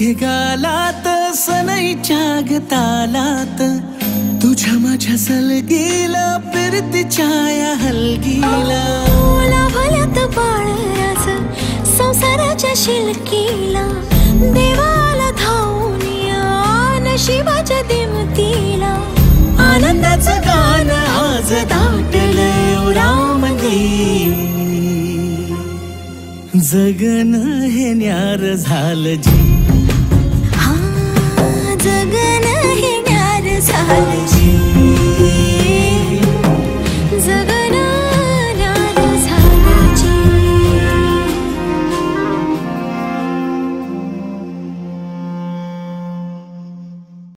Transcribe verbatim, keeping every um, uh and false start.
गालात सनईच्या ग तालात तुझ्या माझ्या सलगीला फिरतीच्या या हलगीला लाभल्यात बाळराज संसाराच्या शिलकीला देवाला धावून या नशिबाच्या दिमतीला आनंदाचं गाणं आज दाटलंय उरामध्ये जगन हे न्यार झालं जी हा जगन हे न्यार झालं